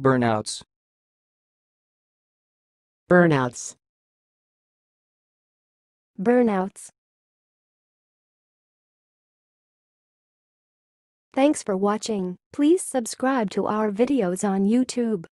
Burnouts. Burnouts. Burnouts. Thanks for watching. Please subscribe to our videos on YouTube.